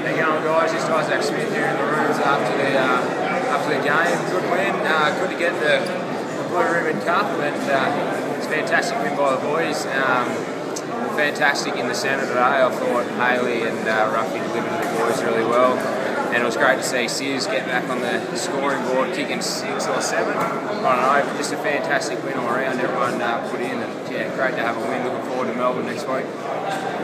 How you going, guys? This is Isaac Smith here in the rooms after the game. Good win. Good to get the Blue Ribbon Cup, and it's a fantastic win by the boys. Fantastic in the centre today. I thought Haley and Ruffy delivered to the boys really well, and it was great to see Sears get back on the scoring board, kicking 6 or 7. I don't know, just a fantastic win all around. Everyone put in, and yeah, great to have a win. Looking forward to Melbourne next week.